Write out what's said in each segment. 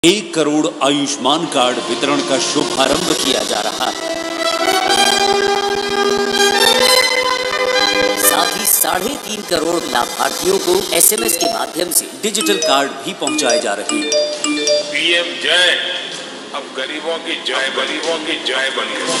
1 crore Ayushman card वितरण का शुभारंभ किया जा रहा है। साथ ही 3.5 करोड़ लाभार्थियों को SMS के माध्यम से डिजिटल कार्ड भी पहुंचाए जा रहे हैं। पीएम जय अब गरीबों की जय बनी है।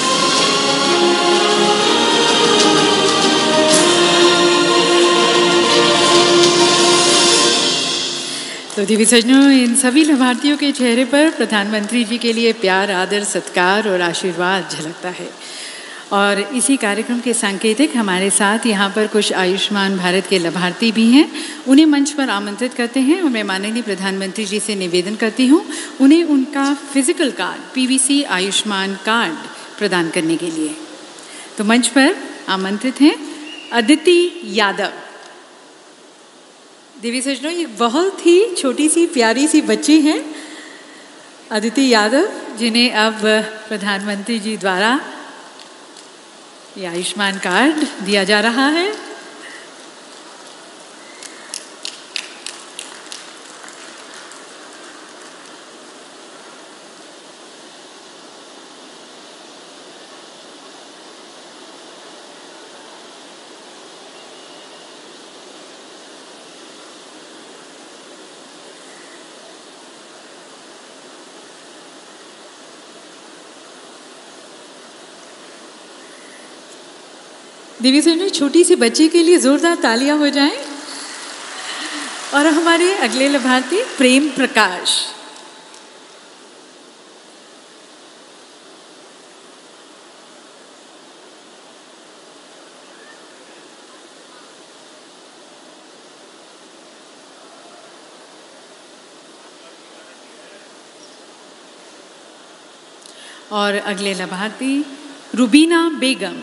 तो देवी सज्जनों, इन सभी लाभार्थियों के चेहरे पर प्रधानमंत्री जी के लिए प्यार, आदर, सत्कार और आशीर्वाद झलकता है। और इसी कार्यक्रम के सांकेतिक हमारे साथ यहाँ पर कुछ आयुष्मान भारत के लाभार्थी भी हैं। उन्हें मंच पर आमंत्रित करते हैं और मैं माननीय प्रधानमंत्री जी से निवेदन करती हूँ उन्हें उनका physical card, PVC Ayushman card प्रदान करने के लिए। तो मंच पर आमंत्रित हैं अदिति यादव। देवी सज्जनों, ये बहुत ही छोटी सी प्यारी सी बच्ची हैं अदिति यादव, जिन्हें अब प्रधानमंत्री जी द्वारा ये आयुष्मान कार्ड दिया जा रहा है। देवी सज्जनों, छोटी सी बच्ची के लिए जोरदार तालियां हो जाएं। और हमारे अगले लाभार्थी प्रेम प्रकाश। और अगले लाभार्थी रुबीना बेगम।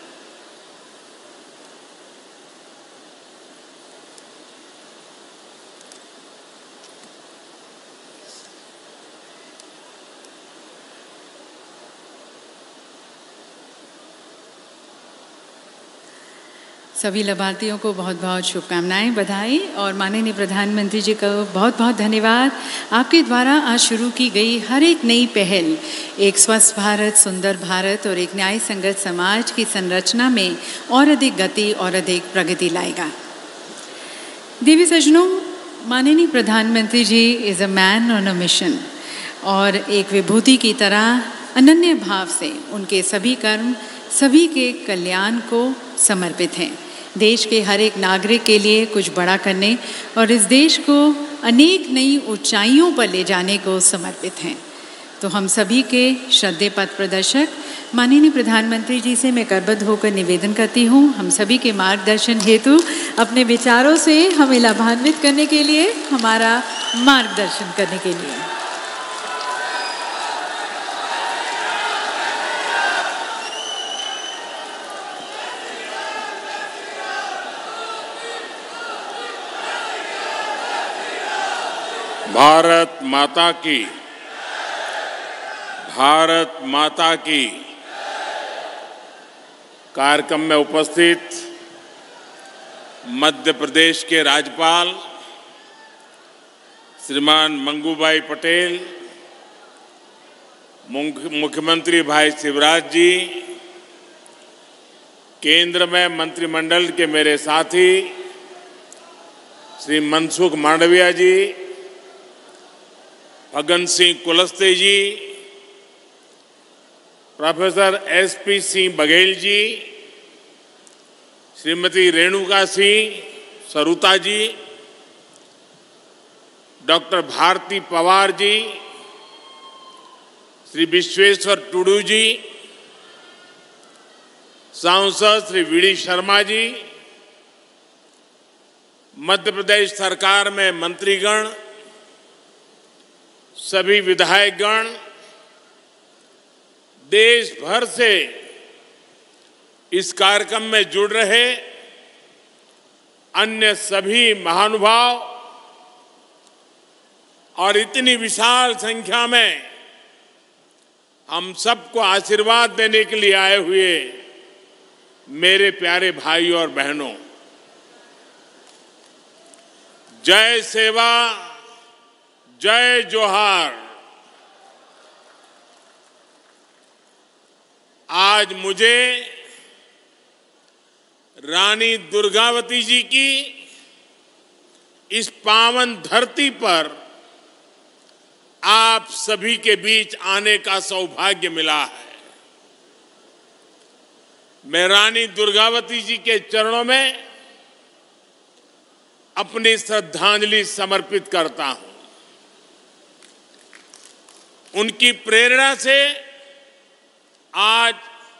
सभी लाभार्थियों को बहुत बहुत शुभकामनाएं, बधाई और माननीय प्रधानमंत्री जी का बहुत बहुत धन्यवाद। आपके द्वारा आज शुरू की गई हर एक नई पहल एक स्वस्थ भारत, सुंदर भारत और एक न्याय संगत समाज की संरचना में और अधिक गति और अधिक प्रगति लाएगा। देवी सज्जनों, माननीय प्रधानमंत्री जी is a man on a mission और एक विभूति की तरह अनन्य भाव से उनके सभी कर्म सभी के कल्याण को समर्पित हैं। देश के हर एक नागरिक के लिए कुछ बड़ा करने और इस देश को अनेक नई ऊंचाइयों पर ले जाने को समर्पित हैं। तो हम सभी के श्रद्धेय पथ प्रदर्शक माननीय प्रधानमंत्री जी से मैं करबद्ध होकर निवेदन करती हूँ, हम सभी के मार्गदर्शन हेतु अपने विचारों से हमें लाभान्वित करने के लिए, हमारा मार्गदर्शन करने के लिए। भारत माता की कार्यक्रम में उपस्थित मध्य प्रदेश के राज्यपाल श्रीमान मंगूभाई पटेल, मुख्यमंत्री भाई शिवराज जी, केंद्र में मंत्रिमंडल के मेरे साथी Shri Mansukh Mandaviya ji, Faggan Singh Kulaste ji, professor SP Singh Baghel ji, Shrimati Renuka Singh Saruta ji, doctor Bharati Pawar ji, Shri Bishweswar Tudu ji, सांसद श्री VD शर्मा जी, मध्य प्रदेश सरकार में मंत्रीगण, सभी विधायकगण, देश भर से इस कार्यक्रम में जुड़ रहे अन्य सभी महानुभाव और इतनी विशाल संख्या में हम सबको आशीर्वाद देने के लिए आए हुए मेरे प्यारे भाई और बहनों, जय सेवा, जय जोहार। आज मुझे रानी दुर्गावती जी की इस पावन धरती पर आप सभी के बीच आने का सौभाग्य मिला है। मैं रानी दुर्गावती जी के चरणों में अपनी श्रद्धांजलि समर्पित करता हूं। उनकी प्रेरणा से आज